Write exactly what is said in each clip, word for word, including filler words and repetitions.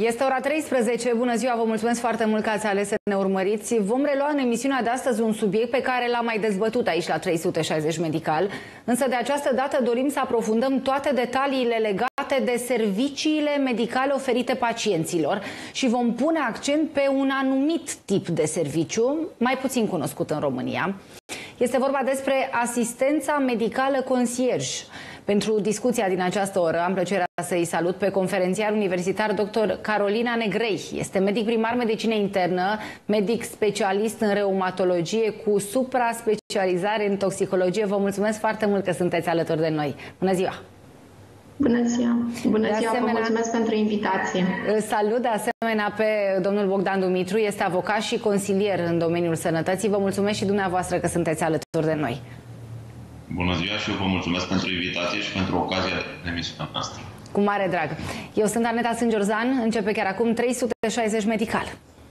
Este ora treisprezece. Bună ziua, vă mulțumesc foarte mult că ați ales să ne urmăriți. Vom relua în emisiunea de astăzi un subiect pe care l-am mai dezbătut aici la trei sute șaizeci Medical. Însă de această dată dorim să aprofundăm toate detaliile legate de serviciile medicale oferite pacienților și vom pune accent pe un anumit tip de serviciu, mai puțin cunoscut în România. Este vorba despre asistența medicală concierge. Pentru discuția din această oră am plăcerea să-i salut pe conferențiar universitar doctor Carolina Negrei. Este medic primar medicină internă, medic specialist în reumatologie cu supra-specializare în toxicologie. Vă mulțumesc foarte mult că sunteți alături de noi. Bună ziua! Bună ziua! Bună de ziua! Asemenea, vă mulțumesc pentru invitație. Salut de asemenea pe domnul Bogdan Dumitru, este avocat și consilier în domeniul sănătății. Vă mulțumesc și dumneavoastră că sunteți alături de noi. Bună ziua și eu vă mulțumesc pentru invitație și pentru ocazia de emisiunea noastră. Cu mare drag. Eu sunt Aneta Sângerzan, începe chiar acum trei sute șaizeci Medical.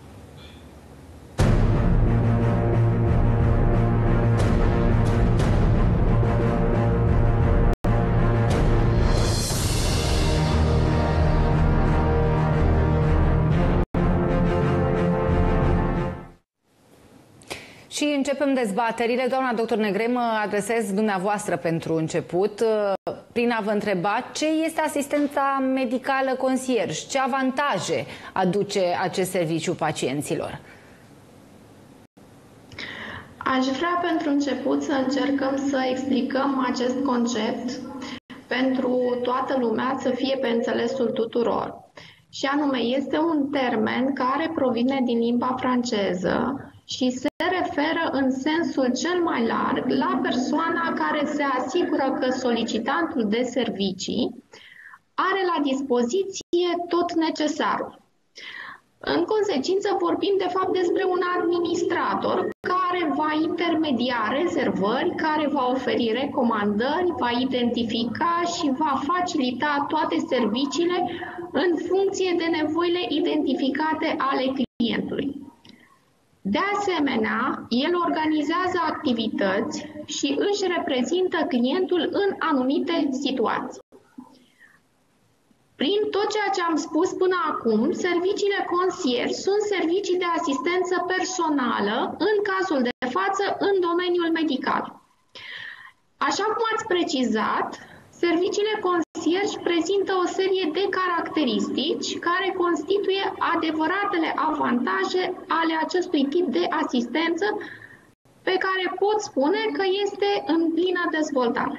Și începem dezbaterile. Doamna doctor Negrei, mă adresez dumneavoastră pentru început, prin a vă întreba ce este asistența medicală concierge, ce avantaje aduce acest serviciu pacienților? Aș vrea pentru început să încercăm să explicăm acest concept pentru toată lumea, să fie pe înțelesul tuturor. Și anume, este un termen care provine din limba franceză și se referă în sensul cel mai larg la persoana care se asigură că solicitantul de servicii are la dispoziție tot necesarul. În consecință, vorbim de fapt despre un administrator care va intermedia rezervări, care va oferi recomandări, va identifica și va facilita toate serviciile în funcție de nevoile identificate ale clientului. De asemenea, el organizează activități și își reprezintă clientul în anumite situații. Prin tot ceea ce am spus până acum, serviciile concierge sunt servicii de asistență personală, în cazul de față, în domeniul medical. Așa cum ați precizat, serviciile concierge prezintă o serie de caracteristici care constituie adevăratele avantaje ale acestui tip de asistență pe care pot spune că este în plină dezvoltare.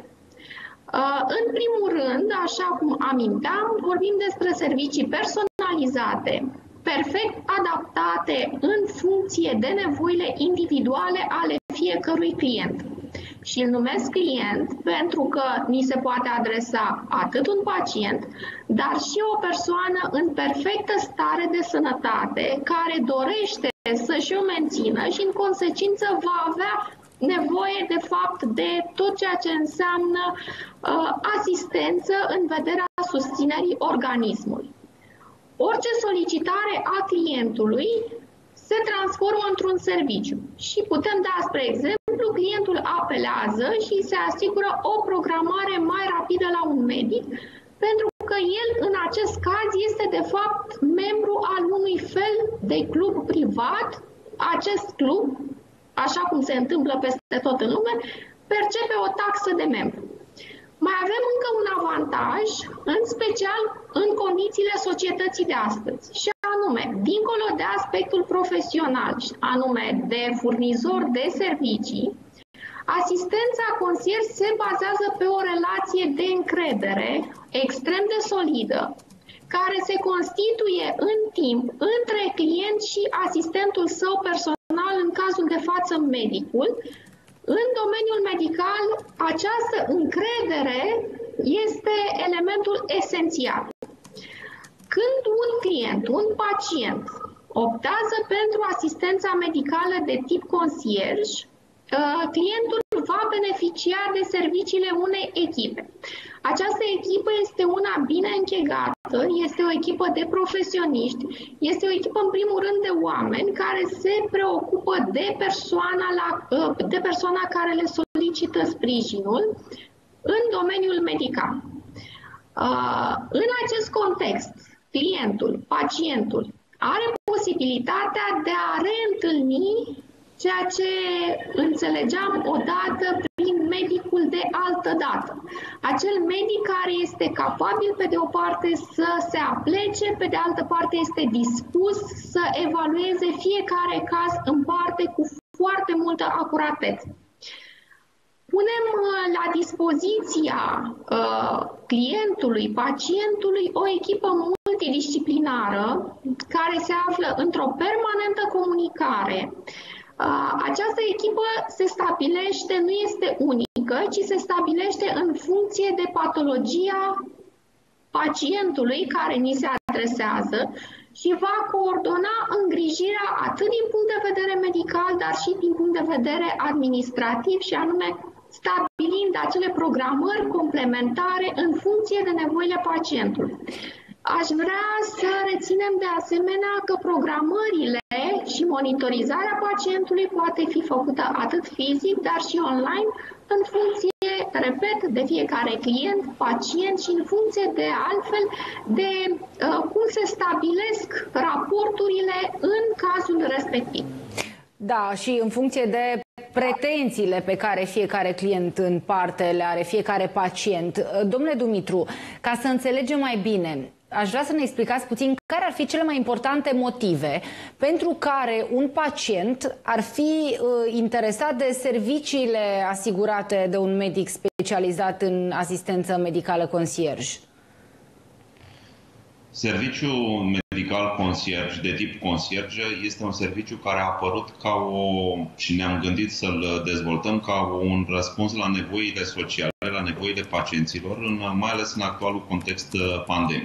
În primul rând, așa cum aminteam, vorbim despre servicii personalizate, perfect adaptate în funcție de nevoile individuale ale fiecărui client. Și îl numesc client pentru că ni se poate adresa atât un pacient, dar și o persoană în perfectă stare de sănătate care dorește să-și o mențină și în consecință va avea nevoie de fapt de tot ceea ce înseamnă uh, asistență în vederea susținerii organismului. Orice solicitare a clientului se transformă într-un serviciu și putem da, spre exemplu, clientul apelează și se asigură o programare mai rapidă la un medic, pentru că el, în acest caz, este de fapt membru al unui fel de club privat. Acest club, așa cum se întâmplă peste tot în lume, percepe o taxă de membru. Mai avem încă un avantaj, în special în condițiile societății de astăzi, și anume, dincolo de aspectul profesional, anume de furnizor de servicii, asistența concierge se bazează pe o relație de încredere extrem de solidă, care se constituie în timp între client și asistentul său personal, în cazul de față medicul. În domeniul medical, această încredere este elementul esențial. Când un client, un pacient, optează pentru asistența medicală de tip concierge, clientul va beneficia de serviciile unei echipe. Această echipă este una bine închegată, este o echipă de profesioniști, este o echipă în primul rând de oameni care se preocupă de persoana, la, de persoana care le solicită sprijinul în domeniul medical. În acest context, clientul, pacientul, are posibilitatea de a reîntâlni ceea ce înțelegeam odată prin medicul de altă dată. Acel medic care este capabil, pe de o parte, să se aplece, pe de altă parte este dispus să evalueze fiecare caz în parte cu foarte multă acuratețe. Punem la dispoziția uh, clientului, pacientului, o echipă multidisciplinară care se află într-o permanentă comunicare. Uh, această echipă se stabilește, nu este unică, ci se stabilește în funcție de patologia pacientului care ni se adresează și va coordona îngrijirea atât din punct de vedere medical, dar și din punct de vedere administrativ, și anume stabilind acele programări complementare în funcție de nevoile pacientului. Aș vrea să reținem de asemenea că programările și monitorizarea pacientului poate fi făcută atât fizic, dar și online, în funcție, repet, de fiecare client, pacient și în funcție de altfel de uh, cum se stabilesc raporturile în cazul respectiv. Da, și în funcție de pretențiile pe care fiecare client în parte le are, fiecare pacient. Domnule Dumitru, ca să înțelegem mai bine, aș vrea să ne explicați puțin care ar fi cele mai importante motive pentru care un pacient ar fi uh, interesat de serviciile asigurate de un medic specializat în asistență medicală concierge. Serviciul medical concierge, de tip concierge, este un serviciu care a apărut ca o, și ne-am gândit să-l dezvoltăm ca un răspuns la nevoile sociale, la nevoile pacienților, în, mai ales în actualul context pandemic.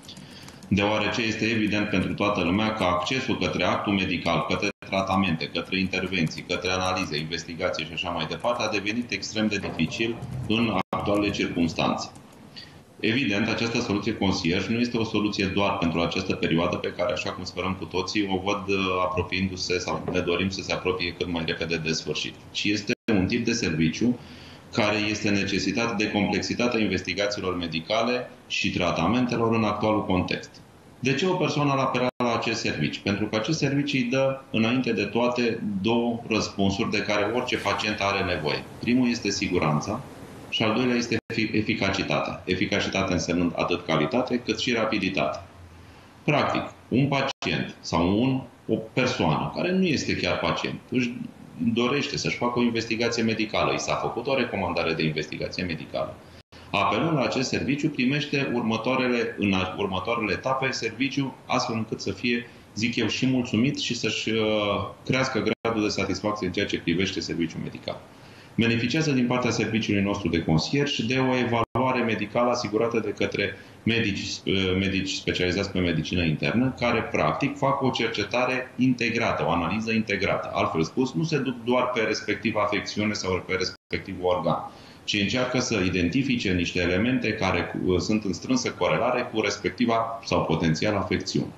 Deoarece este evident pentru toată lumea că accesul către actul medical, către tratamente, către intervenții, către analize, investigații și așa mai departe, a devenit extrem de dificil în actualele circunstanțe. Evident, această soluție concierge nu este o soluție doar pentru această perioadă pe care, așa cum sperăm cu toții, o văd apropiindu-se sau ne dorim să se apropie cât mai repede de sfârșit. Și este un tip de serviciu care este necesitat de complexitatea investigațiilor medicale și tratamentelor în actualul context. De ce o persoană ar apela la acest serviciu? Pentru că acest serviciu îi dă, înainte de toate, două răspunsuri de care orice pacient are nevoie. Primul este siguranța și al doilea este eficacitatea. Eficacitatea însemnând atât calitate cât și rapiditate. Practic, un pacient sau un, o persoană care nu este chiar pacient își dorește să-și facă o investigație medicală, i s-a făcut o recomandare de investigație medicală. Apelând la acest serviciu, primește următoarele, în următoarele etape serviciu, astfel încât să fie, zic eu, și mulțumit și să-și uh, crească gradul de satisfacție în ceea ce privește serviciul medical. Beneficiază din partea serviciului nostru de concierge de o evaluare medicală asigurată de către medici, medici specializați pe medicină internă, care practic fac o cercetare integrată, o analiză integrată. Altfel spus, nu se duc doar pe respectiva afecțiune sau pe respectivul organ, ci încearcă să identifice niște elemente care sunt în strânsă corelare cu respectiva sau potențial afecțiune.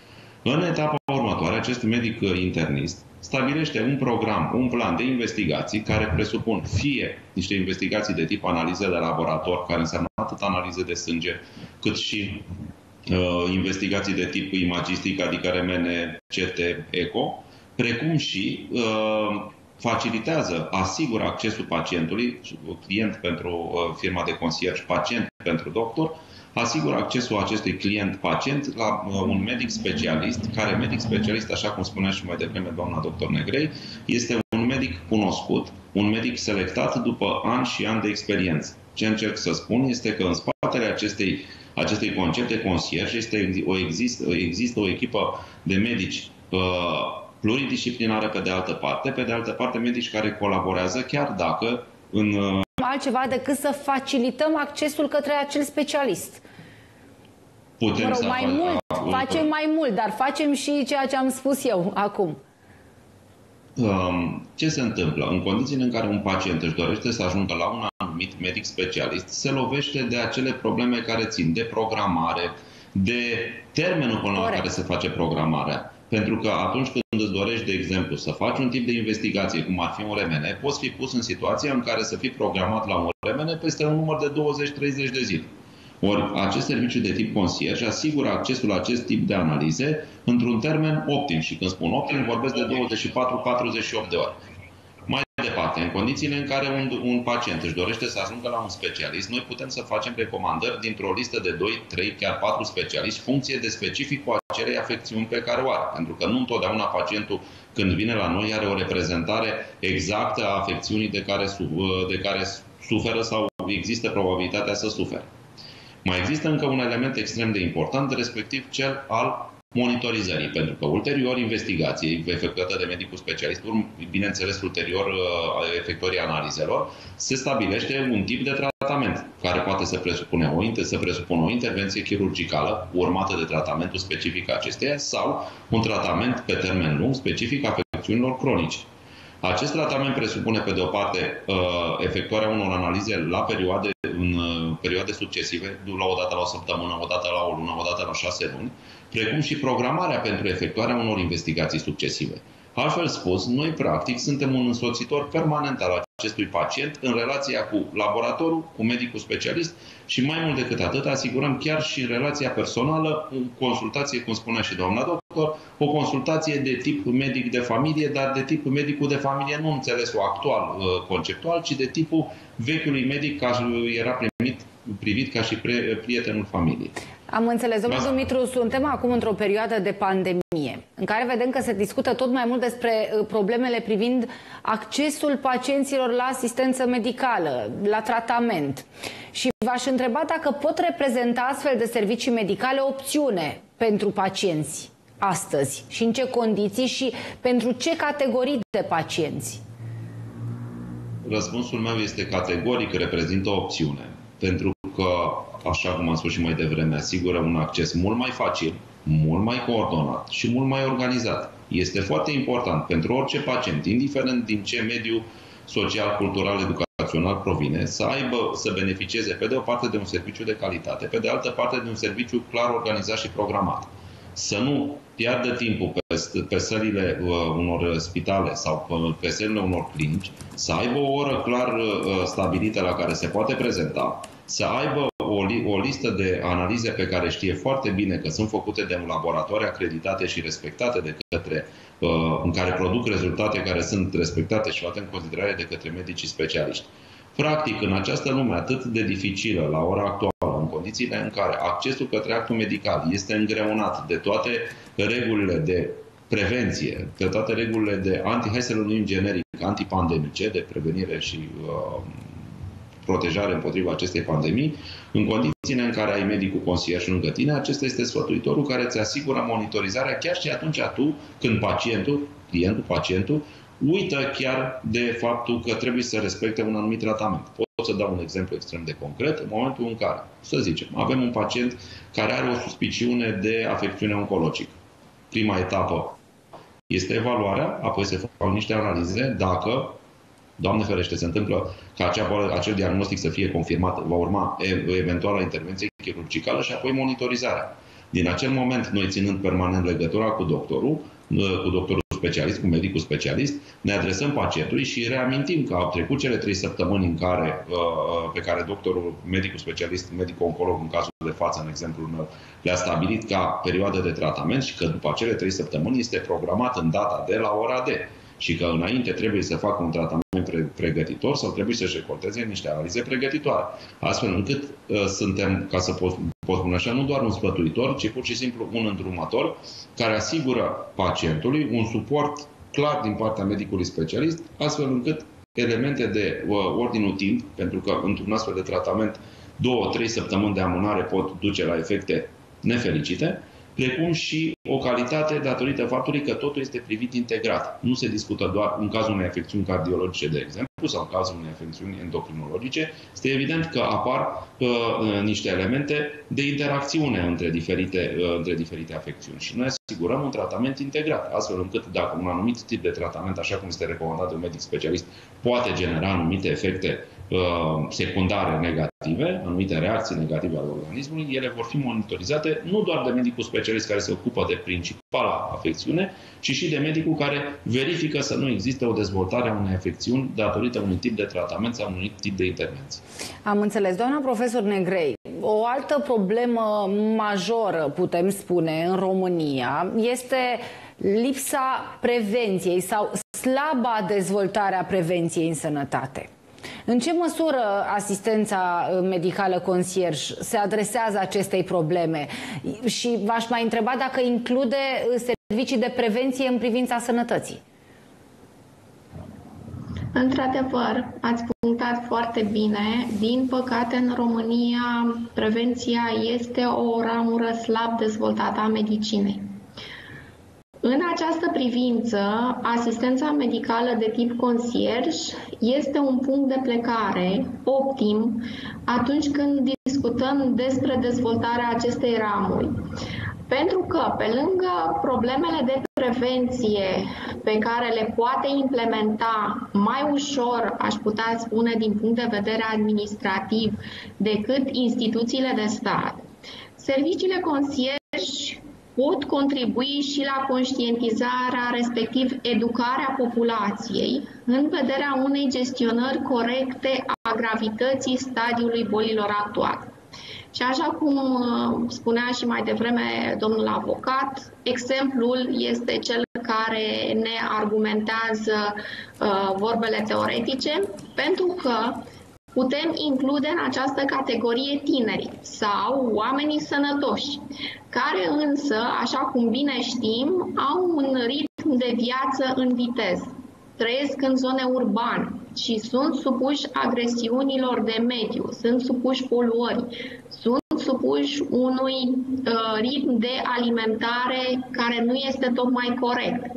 În etapa următoare, acest medic internist stabilește un program, un plan de investigații care presupun fie niște investigații de tip analize de laborator, care înseamnă atât analize de sânge, cât și uh, investigații de tip imagistic, adică R M N, C T, eco, precum și uh, facilitează, asigură accesul pacientului, client pentru uh, firma de concierge, pacient pentru doctor, asigură accesul acestui client-pacient la uh, un medic specialist, care medic specialist, așa cum spunea și mai devreme doamna doctor Negrei, este un medic cunoscut, un medic selectat după ani și ani de experiență. Ce încerc să spun este că în spatele acestei, acestui concept de concierge este, o există, există o echipă de medici uh, pluridisciplinară pe de altă parte, pe de altă parte medici care colaborează, chiar dacă în... Uh, altceva decât să facilităm accesul către acel specialist. Putem mă rog, să mai fac, mult, a, facem mai mult, dar facem și ceea ce am spus eu acum. Um, ce se întâmplă? În condițiile în care un pacient își dorește să ajungă la un anumit medic specialist, se lovește de acele probleme care țin de programare, de termenul până la care se face programarea. Pentru că atunci când îți dorești, de exemplu, să faci un tip de investigație, cum ar fi un R M N, poți fi pus în situația în care să fii programat la un R M N peste un număr de douăzeci treizeci de zile. Ori acest serviciu de tip concierge asigură accesul la acest tip de analize într-un termen optim. Și când spun optim, vorbesc de douăzeci și patru patruzeci și opt de ore. Mai departe, în condițiile în care un, un pacient își dorește să ajungă la un specialist, noi putem să facem recomandări dintr-o listă de doi, trei, chiar patru specialiști, funcție de specificul acelei afecțiuni pe care o are. Pentru că nu întotdeauna pacientul, când vine la noi, are o reprezentare exactă a afecțiunii de care, de care suferă sau există probabilitatea să sufere. Mai există încă un element extrem de important, respectiv cel al monitorizării, pentru că ulterior investigației efectuată de medicul specialist, bineînțeles ulterior efectuării analizelor, se stabilește un tip de tratament care poate să presupune o, să presupună o intervenție chirurgicală urmată de tratamentul specific acesteia sau un tratament pe termen lung specific afecțiunilor cronice. Acest tratament presupune, pe de o parte, efectuarea unor analize la perioade, în perioade succesive, la o dată la o săptămână, o dată la o lună, o dată la șase luni, precum și programarea pentru efectuarea unor investigații succesive. Altfel spus, noi, practic, suntem un însoțitor permanent al acestui pacient în relația cu laboratorul, cu medicul specialist și, mai mult decât atât, asigurăm chiar și în relația personală, o consultație, cum spunea și doamna doctor, o consultație de tip medic de familie, dar de tip medicul de familie nu înțelesul actual, conceptual, ci de tipul vechiului medic care era primit, privit ca și prietenul familiei. Am înțeles, domnul Dumitru, suntem acum într-o perioadă de pandemie, în care vedem că se discută tot mai mult despre problemele privind accesul pacienților la asistență medicală, la tratament. Și v-aș întreba dacă pot reprezenta astfel de servicii medicale o opțiune pentru pacienți astăzi și în ce condiții și pentru ce categorii de pacienți? Răspunsul meu este categoric, reprezintă o opțiune, pentru că, așa cum am spus și mai devreme, asigură un acces mult mai facil, mult mai coordonat și mult mai organizat. Este foarte important pentru orice pacient, indiferent din ce mediu social, cultural, educațional provine, să aibă, să beneficieze pe de o parte de un serviciu de calitate, pe de altă parte de un serviciu clar organizat și programat. Să nu piardă timpul pe, pe sălile uh, unor spitale sau pe, pe sălile unor clinici, să aibă o oră clar uh, stabilită la care se poate prezenta, să aibă o, o listă de analize pe care știe foarte bine că sunt făcute de un laboratoare acreditate și respectate de către, uh, în care produc rezultate care sunt respectate și luate în considerare de către medicii specialiști. Practic, în această lume atât de dificilă la ora actuală, în condițiile în care accesul către actul medical este îngreunat de toate regulile de prevenție, de toate regulile de anti, hai să le numim generic, antipandemice, de prevenire și uh, protejare împotriva acestei pandemii, în condițiile în care ai medicul concierge lângă tine, acesta este sfătuitorul care îți asigură monitorizarea chiar și atunci tu, când pacientul, clientul, pacientul, uită chiar de faptul că trebuie să respecte un anumit tratament. Pot să dau un exemplu extrem de concret. În momentul în care, să zicem, avem un pacient care are o suspiciune de afecțiune oncologică. Prima etapă este evaluarea, apoi se fac niște analize dacă, Doamne ferește, se întâmplă ca acea, acel diagnostic să fie confirmat, va urma eventuala intervenție chirurgicală și apoi monitorizarea. Din acel moment, noi ținând permanent legătura cu doctorul, cu doctorul specialist, cu medicul specialist, ne adresăm pacientului și reamintim că au trecut cele trei săptămâni în care, pe care doctorul, medicul specialist, medicul oncolog, în cazul de față, în exemplul meu, le-a stabilit ca perioadă de tratament și că după acele trei săptămâni este programat în data de la ora D. Și că înainte trebuie să facă un tratament pregătitor sau trebuie să-și recolteze niște analize pregătitoare. Astfel încât uh, suntem, ca să pot, pot spune așa, nu doar un sfătuitor, ci pur și simplu un îndrumător care asigură pacientului un suport clar din partea medicului specialist, astfel încât elemente de uh, ordinul timp, pentru că într-un astfel de tratament două, trei săptămâni de amânare pot duce la efecte nefericite, precum și o calitate datorită faptului că totul este privit integrat. Nu se discută doar în cazul unei afecțiuni cardiologice, de exemplu, sau în cazul unei afecțiuni endocrinologice. Este evident că apar uh, niște elemente de interacțiune între diferite, uh, între diferite afecțiuni. Și noi asigurăm un tratament integrat, astfel încât dacă un anumit tip de tratament, așa cum este recomandat de un medic specialist, poate genera anumite efecte uh, secundare negative, anumite reacții negative ale organismului, ele vor fi monitorizate nu doar de medicul specialist care se ocupă de principala afecțiune, ci și de medicul care verifică să nu există o dezvoltare a unei afecțiuni datorită unui tip de tratament sau unui tip de intervenție. Am înțeles. Doamna profesor Negrei, o altă problemă majoră, putem spune, în România este lipsa prevenției sau slaba dezvoltare a prevenției în sănătate. În ce măsură asistența medicală concierge se adresează acestei probleme? Și v-aș mai întreba dacă include servicii de prevenție în privința sănătății. Într-adevăr, ați punctat foarte bine. Din păcate, în România, prevenția este o ramură slab dezvoltată a medicinei. În această privință, asistența medicală de tip concierge este un punct de plecare optim atunci când discutăm despre dezvoltarea acestei ramuri. Pentru că, pe lângă problemele de prevenție pe care le poate implementa mai ușor, aș putea spune, din punct de vedere administrativ, decât instituțiile de stat, serviciile concierge pot contribui și la conștientizarea, respectiv educarea populației, în vederea unei gestionări corecte a gravității stadiului bolilor actuale. Și așa cum spunea și mai devreme domnul avocat, exemplul este cel care ne argumentează uh, vorbele teoretice, pentru că putem include în această categorie tineri sau oamenii sănătoși, care însă, așa cum bine știm, au un ritm de viață în viteză, trăiesc în zone urbane și sunt supuși agresiunilor de mediu, sunt supuși poluării, sunt supuși unui uh, ritm de alimentare care nu este tocmai corect.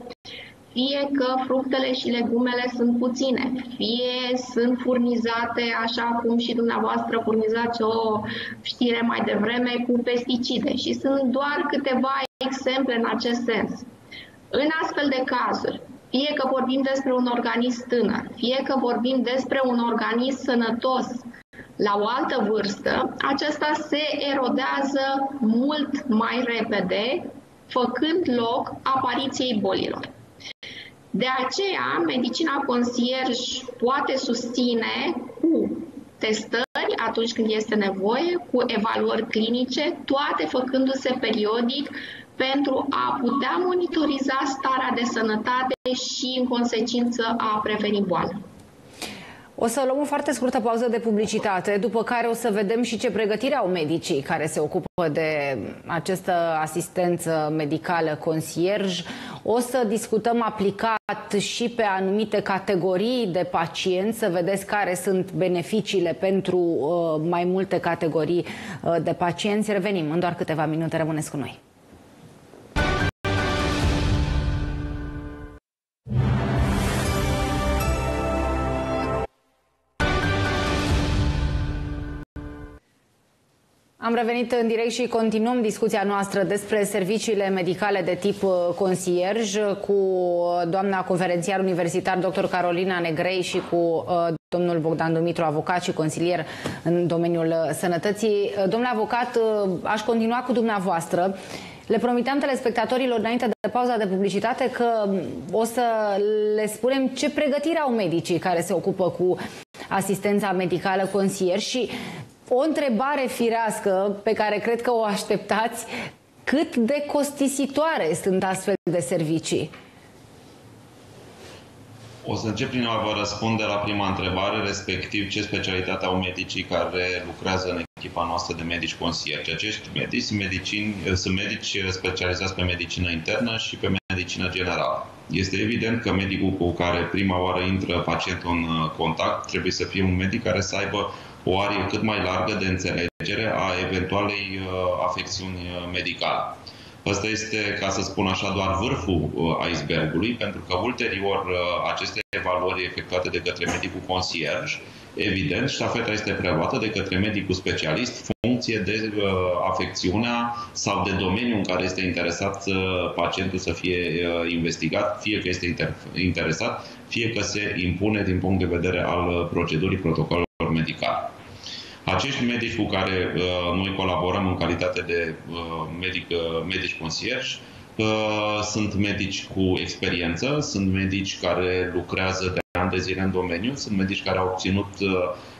Fie că fructele și legumele sunt puține, fie sunt furnizate, așa cum și dumneavoastră furnizați o știre mai devreme, cu pesticide. Și sunt doar câteva exemple în acest sens. În astfel de cazuri, fie că vorbim despre un organism tânăr, fie că vorbim despre un organism sănătos la o altă vârstă, acesta se erodează mult mai repede, făcând loc apariției bolilor. De aceea, medicina concierge poate susține cu testări atunci când este nevoie, cu evaluări clinice, toate făcându-se periodic pentru a putea monitoriza starea de sănătate și, în consecință, a preveni boala. O să luăm o foarte scurtă pauză de publicitate, după care o să vedem și ce pregătire au medicii care se ocupă de această asistență medicală concierge. O să discutăm aplicat și pe anumite categorii de pacienți, să vedeți care sunt beneficiile pentru uh, mai multe categorii uh, de pacienți. Revenim în doar câteva minute, rămâneți cu noi. Am revenit în direct și continuăm discuția noastră despre serviciile medicale de tip concierge cu doamna conferențiar universitar doctor Carolina Negrei și cu uh, domnul Bogdan Dumitru, avocat și consilier în domeniul sănătății. Domnule avocat, uh, aș continua cu dumneavoastră. Le promiteam telespectatorilor înainte de pauza de publicitate că o să le spunem ce pregătire au medicii care se ocupă cu asistența medicală concierge și o întrebare firească pe care cred că o așteptați: cât de costisitoare sunt astfel de servicii? O să încep prin a vă răspunde la prima întrebare, respectiv ce specialitate au medicii care lucrează în echipa noastră de medici concierge. Acești medici sunt, medicini, sunt medici specializați pe medicină internă și pe medicină generală. Este evident că medicul cu care prima oară intră pacientul în contact trebuie să fie un medic care să aibă o arie cât mai largă de înțelegere a eventualei uh, afecțiuni medicale. Ăsta este, ca să spun așa, doar vârful uh, icebergului, pentru că ulterior uh, aceste evaluări efectuate de către medicul concierge, evident, ștafeta este preluată de către medicul specialist, funcție de uh, afecțiunea sau de domeniul în care este interesat uh, pacientul să fie uh, investigat, fie că este inter interesat, fie că se impune din punct de vedere al procedurii protocolelor medicale. Acești medici cu care uh, noi colaborăm în calitate de uh, medic, uh, medici concierge uh, sunt medici cu experiență, sunt medici care lucrează de ani de zile în domeniu, sunt medici care au obținut uh,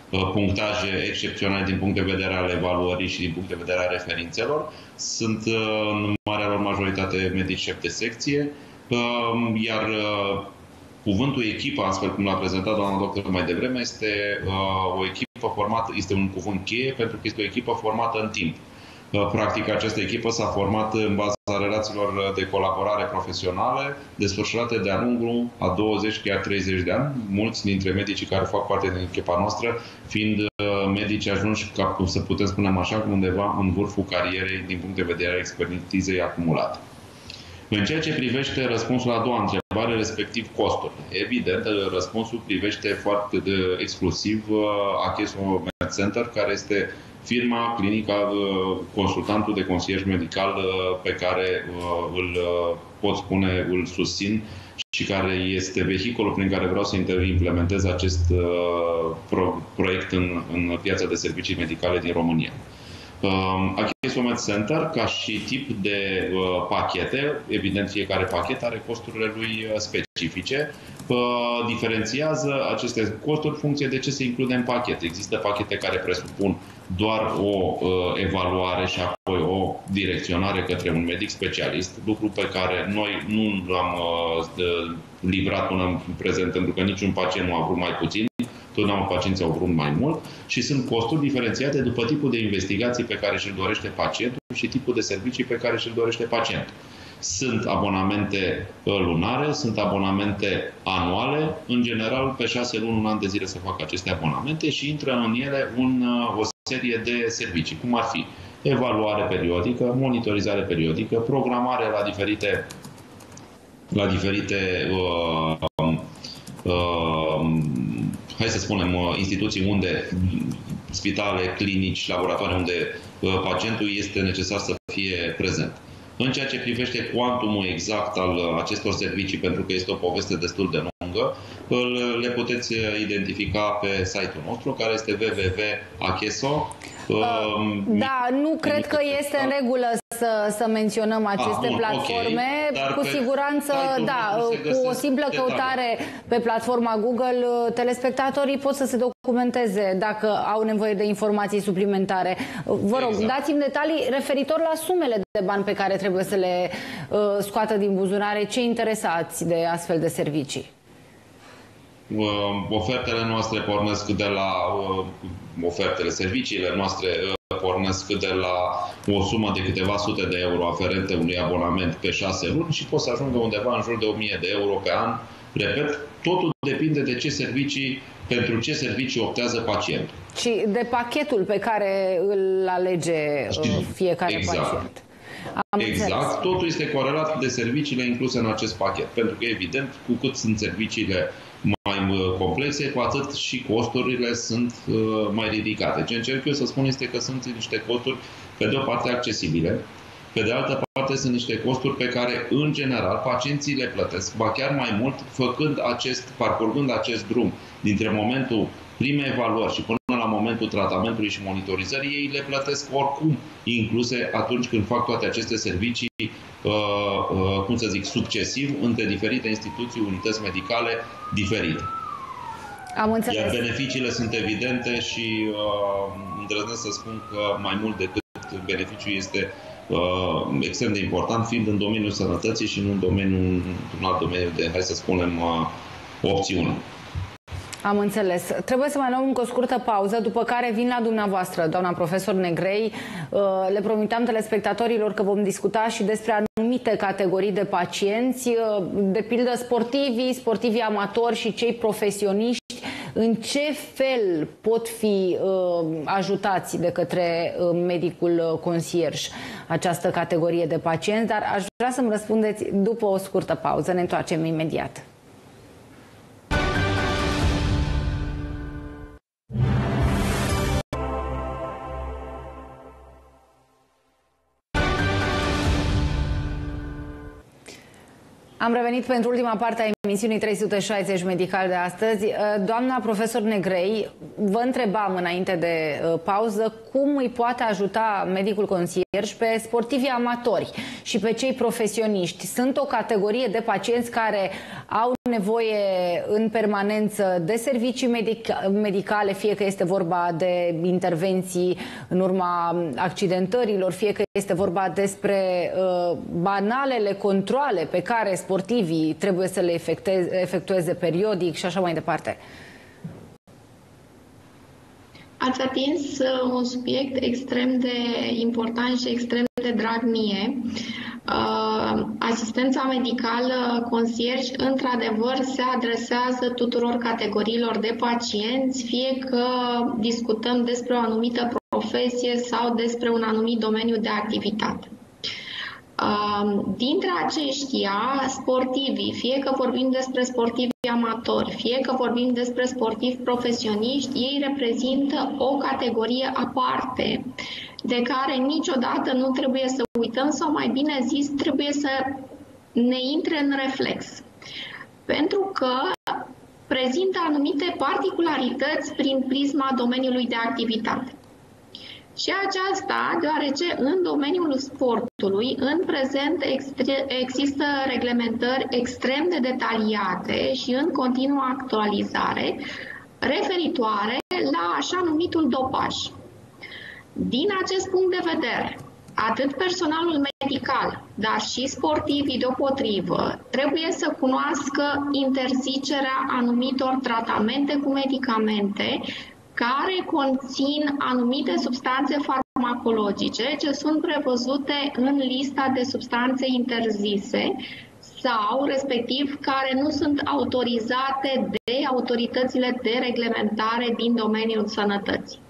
punctaje excepționale din punct de vedere al evaluării și din punct de vedere al referințelor. Sunt în marea lor majoritate medici șefi de secție, iar cuvântul echipă, astfel cum l-a prezentat doamna doctor mai devreme, este o echipă formată, este un cuvânt cheie pentru că este o echipă formată în timp. Practic, această echipă s-a format în baza relațiilor de colaborare profesionale desfășurate de-a lungul a douăzeci, chiar treizeci de ani. Mulți dintre medicii care fac parte din echipa noastră fiind medici ajunși, ca să putem spune așa, undeva în vârful carierei din punct de vedere al expertizei acumulate. În ceea ce privește răspunsul la a doua întrebare, respectiv costul. Evident, răspunsul privește foarte de, exclusiv Acheso Med Center, care este firma, clinica, consultantul de consilier medical pe care îl pot spune, îl susțin și care este vehiculul prin care vreau să implementez acest proiect în, în piața de servicii medicale din România. Acheso Med Center, ca și tip de uh, pachete, evident fiecare pachet are costurile lui specifice, uh, diferențiază aceste costuri în funcție de ce se include în pachet. Există pachete care presupun doar o uh, evaluare și apoi o direcționare către un medic specialist, lucru pe care noi nu l-am uh, livrat până în prezent, pentru că niciun pacient nu a vrut mai puțin. Totdeauna pacienții au vrut mai mult și sunt costuri diferențiate după tipul de investigații pe care și-l dorește pacientul și tipul de servicii pe care și-l dorește pacientul. Sunt abonamente lunare, sunt abonamente anuale, în general pe șase luni, un an de zile se fac aceste abonamente și intră în ele un, o serie de servicii, cum ar fi evaluare periodică, monitorizare periodică, programare la diferite, la diferite uh, uh, hai să spunem, instituții unde, spitale, clinici, laboratoare, unde pacientul este necesar să fie prezent. În ceea ce privește cuantumul exact al acestor servicii, pentru că este o poveste destul de lungă, le puteți identifica pe site-ul nostru, care este w w w punct acheso. Uh, da, nu cred că este în regulă să, să menționăm aceste ah, bun, platforme. Okay. Cu pe, siguranță, da, cu o simplă căutare detalii pe platforma Google, telespectatorii pot să se documenteze dacă au nevoie de informații suplimentare. Vă rog, exact. Dați-mi detalii referitor la sumele de bani pe care trebuie să le uh, scoată din buzunare cei interesați de astfel de servicii. Uh, ofertele noastre pornesc de la uh, ofertele, serviciile noastre uh, pornesc de la o sumă de câteva sute de euro aferente unui abonament pe șase luni și pot să ajungă undeva în jur de o mie de euro pe an. Repet, totul depinde de ce servicii, pentru ce servicii optează pacientul. Și de pachetul pe care îl alege uh, fiecare exact. Pacient. Am exact. Înțeles. Totul este corelat de serviciile incluse în acest pachet. Pentru că, evident, cu cât sunt serviciile mai complexe, cu atât și costurile sunt uh, mai ridicate. Ce încerc eu să spun este că sunt niște costuri, pe de o parte, accesibile, pe de altă parte sunt niște costuri pe care, în general, pacienții le plătesc, ba chiar mai mult, făcând acest, parcurgând acest drum dintre momentul primei evaluări și până la momentul tratamentului și monitorizării, ei le plătesc oricum incluse atunci când fac toate aceste servicii, uh, uh, cum să zic, succesiv între diferite instituții, unități medicale diferite. Am înțeles. Iar beneficiile sunt evidente și uh, îndrăznesc să spun că mai mult decât beneficiul este uh, extrem de important, fiind în domeniul sănătății și nu în domeniul, în alt domeniu de, hai să spunem, uh, opțiune. Am înțeles. Trebuie să mai luăm încă o scurtă pauză, după care vin la dumneavoastră, doamna profesor Negrei. Le promiteam telespectatorilor că vom discuta și despre anumite categorii de pacienți, de pildă sportivii, sportivii amatori și cei profesioniști. În ce fel pot fi ajutați de către medicul consierj această categorie de pacienți? Dar aș vrea să-mi răspundeți după o scurtă pauză. Ne întoarcem imediat. Am revenit pentru ultima parte a emisiunii trei sute șaizeci medical de astăzi. Doamna profesor Negrei, vă întrebam înainte de pauză cum îi poate ajuta medicul consierj pe sportivii amatori și pe cei profesioniști. Sunt o categorie de pacienți care au nevoie în permanență de servicii medica medicale, fie că este vorba de intervenții în urma accidentărilor, fie că este vorba despre uh, banalele controale pe care sportivii trebuie să le efectueze periodic și așa mai departe. Ați atins un subiect extrem de important și extrem de drag mie. Uh, asistența medicală concierge, într-adevăr, se adresează tuturor categoriilor de pacienți, fie că discutăm despre o anumită profesie sau despre un anumit domeniu de activitate. Dintre aceștia, sportivii, fie că vorbim despre sportivi amatori, fie că vorbim despre sportivi profesioniști, ei reprezintă o categorie aparte de care niciodată nu trebuie să uităm sau, mai bine zis, trebuie să ne intre în reflex. Pentru că prezintă anumite particularități prin prisma domeniului de activitate. Și aceasta, deoarece în domeniul sportului, în prezent există reglementări extrem de detaliate și în continuă actualizare, referitoare la așa numitul dopaj. Din acest punct de vedere, atât personalul medical, dar și sportivii deopotrivă, trebuie să cunoască interzicerea anumitor tratamente cu medicamente care conțin anumite substanțe farmacologice ce sunt prevăzute în lista de substanțe interzise sau, respectiv, care nu sunt autorizate de autoritățile de reglementare din domeniul sănătății.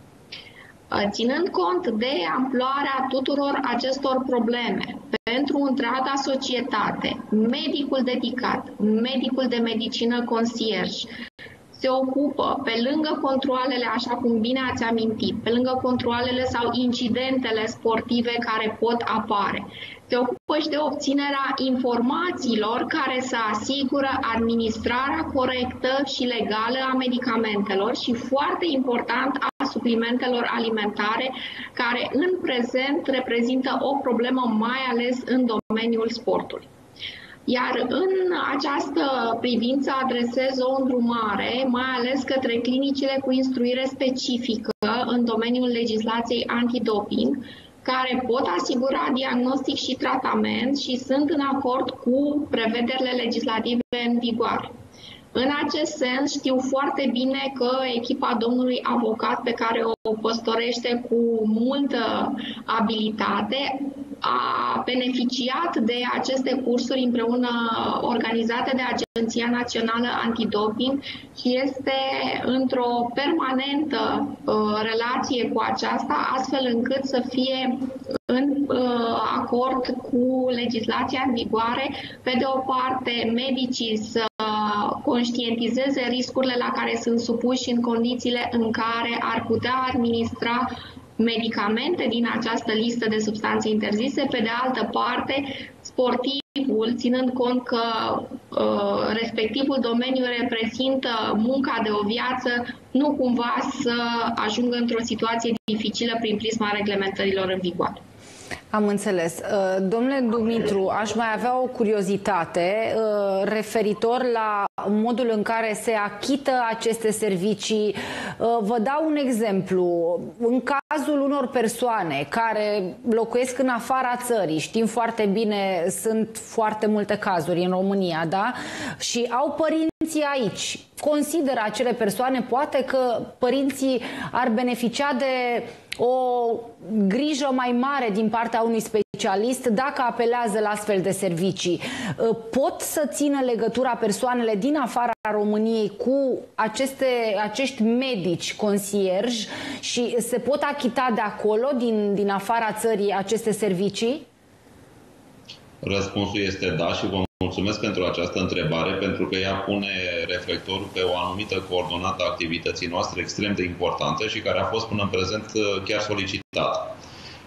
Ținând cont de amploarea tuturor acestor probleme pentru întreaga societate, medicul dedicat, medicul de medicină concierj, se ocupă, pe lângă controalele, așa cum bine ați amintit, pe lângă controalele sau incidentele sportive care pot apare, se ocupă și de obținerea informațiilor care să asigură administrarea corectă și legală a medicamentelor și, foarte important, a suplimentelor alimentare, care în prezent reprezintă o problemă mai ales în domeniul sportului. Iar în această privință adresez o îndrumare, mai ales către clinicile cu instruire specifică în domeniul legislației antidoping, care pot asigura diagnostic și tratament și sunt în acord cu prevederile legislative în vigoare. În acest sens, știu foarte bine că echipa domnului avocat, pe care o păstorește cu multă abilitate, a beneficiat de aceste cursuri împreună organizate de Agenția Națională Antidoping și este într-o permanentă uh, relație cu aceasta, astfel încât să fie în uh, acord cu legislația în vigoare, pe de o parte medicii să conștientizeze riscurile la care sunt supuși în condițiile în care ar putea administra medicamente din această listă de substanțe interzise, pe de altă parte sportivul, ținând cont că uh, respectivul domeniu reprezintă munca de o viață, nu cumva să ajungă într-o situație dificilă prin prisma reglementărilor în vigoare. Am înțeles. Domnule Dumitru, aș mai avea o curiozitate referitor la modul în care se achită aceste servicii. Vă dau un exemplu. În cazul unor persoane care locuiesc în afara țării, știm foarte bine, sunt foarte multe cazuri în România, da? Și au părinții aici. Consideră acele persoane, poate că părinții ar beneficia de o grijă mai mare din partea unui specialist dacă apelează la astfel de servicii. Pot să țină legătura persoanele din afara României cu aceste, acești medici conciergi și se pot achita de acolo, din, din afara țării, aceste servicii? Răspunsul este da și vă mulțumesc pentru această întrebare, pentru că ea pune reflectorul pe o anumită coordonată a activității noastre extrem de importantă și care a fost până în prezent chiar solicitată.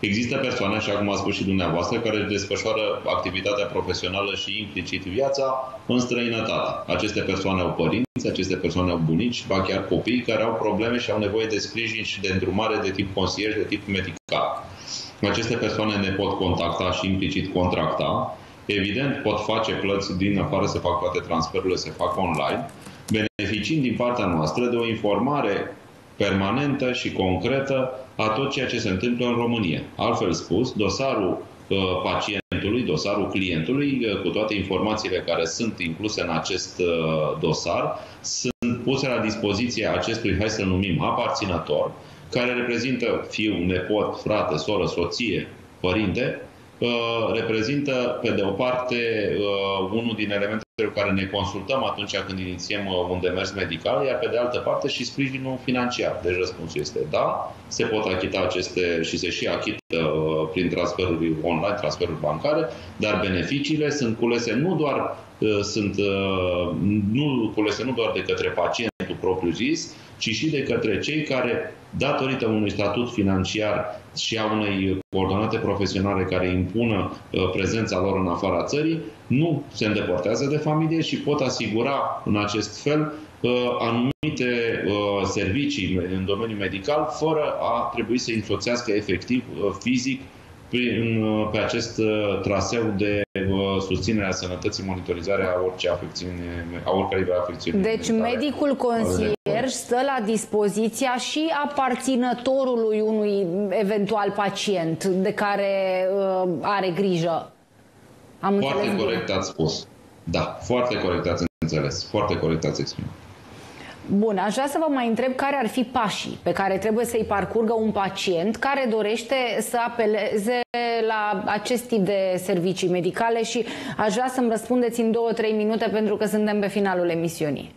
Există persoane, așa cum a spus și dumneavoastră, care își desfășoară activitatea profesională și implicit viața în străinătate. Aceste persoane au părinți, aceste persoane au bunici, ba chiar copii care au probleme și au nevoie de sprijin și de îndrumare de tip consilier, de tip medical. Aceste persoane ne pot contacta și implicit contracta. Evident, pot face plăți din afară, se fac toate transferurile, se fac online, beneficiind din partea noastră de o informare permanentă și concretă a tot ceea ce se întâmplă în România. Altfel spus, dosarul uh, pacientului, dosarul clientului, uh, cu toate informațiile care sunt incluse în acest uh, dosar, sunt puse la dispoziția acestui, hai să-l numim, aparținător, care reprezintă fiu, nepot, frate, soră, soție, părinte, uh, reprezintă, pe de o parte, uh, unul din elementele cu care ne consultăm atunci când inițiem un demers medical, iar pe de altă parte și sprijinul financiar. Deci răspunsul este da, se pot achita aceste și se și achită uh, prin transferuri online, transferuri bancare, dar beneficiile sunt culese nu doar uh, sunt uh, nu culese nu doar de către pacientul propriu zis, ci și de către cei care, datorită unui statut financiar și a unei coordonate profesionale care impună uh, prezența lor în afara țării, nu se îndepărtează de familie și pot asigura în acest fel uh, anumite uh, servicii în domeniul medical fără a trebui să însoțească efectiv, uh, fizic, prin, uh, pe acest uh, traseu de uh, susținere a sănătății, monitorizarea a orice afecțiune, a oricărei afecțiuni. Deci medicul consilier stă la dispoziția și aparținătorului unui eventual pacient de care uh, are grijă. Am foarte corect ați spus. Da, foarte corect ați înțeles. Foarte corect ați exprimat. Bun, aș vrea să vă mai întreb care ar fi pașii pe care trebuie să-i parcurgă un pacient care dorește să apeleze la acest tip de servicii medicale și aș vrea să-mi răspundeți în două-trei minute pentru că suntem pe finalul emisiunii.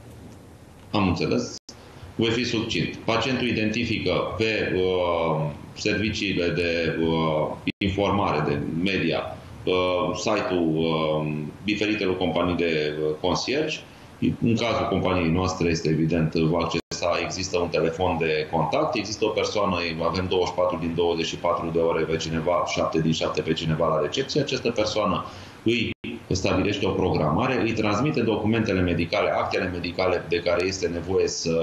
Am înțeles. Voi fi succint. Pacientul identifică pe uh, serviciile de uh, informare, de media, Uh, site-ul uh, diferitelor companii de uh, concierge. În cazul companiei noastre este evident, va accesa, există un telefon de contact, există o persoană, avem douăzeci și patru din douăzeci și patru de ore pe cineva, șapte din șapte pe cineva la recepție. Această persoană îi stabilește o programare, îi transmite documentele medicale, actele medicale de care este nevoie să,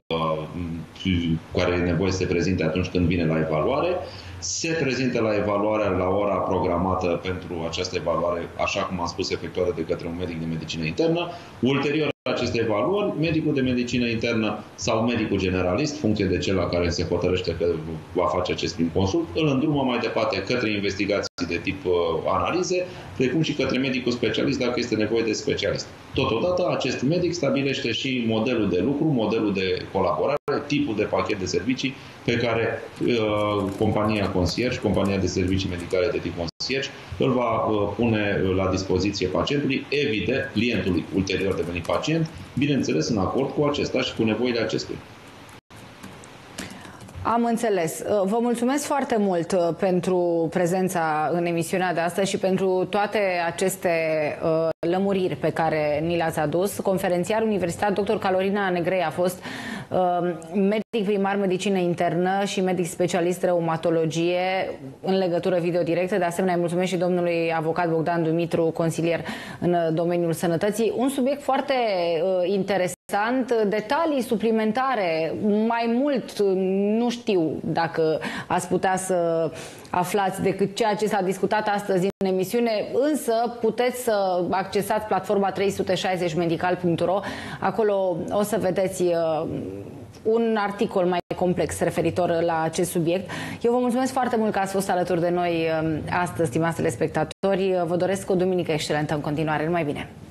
uh, care e nevoie să se prezinte atunci când vine la evaluare. Se prezintă la evaluare la ora programată pentru această evaluare, așa cum am spus, efectuată de către un medic de medicină internă. Ulterior aceste evaluări, medicul de medicină internă sau medicul generalist, funcție de cel la care se hotărăște că va face acest prim consult, îl îndrumă mai departe către investigații de tip uh, analize, precum și către medicul specialist dacă este nevoie de specialist. Totodată, acest medic stabilește și modelul de lucru, modelul de colaborare, tipul de pachet de servicii pe care uh, compania concierge, compania de servicii medicale de tip concierge, îl va uh, pune la dispoziție pacientului, evident, clientului ulterior devenit pacient, bineînțeles în acord cu acesta și cu nevoile acestuia. Am înțeles. Vă mulțumesc foarte mult pentru prezența în emisiunea de astăzi și pentru toate aceste uh, lămuriri pe care ni le-ați adus. Conferențiar universitar doctor Carolina Negrei a fost uh, medic primar medicină internă și medic specialist reumatologie în legătură video directă. De asemenea, îi mulțumesc și domnului avocat Bogdan Dumitru, consilier în domeniul sănătății. Un subiect foarte uh, interesant. Detalii suplimentare, mai mult nu știu dacă ați putea să aflați decât ceea ce s-a discutat astăzi în emisiune, însă puteți să accesați platforma trei sute șaizeci medical punct ro. Acolo o să vedeți un articol mai complex referitor la acest subiect. Eu vă mulțumesc foarte mult că ați fost alături de noi astăzi, stimați telespectatori. Vă doresc o duminică excelentă în continuare. Numai bine!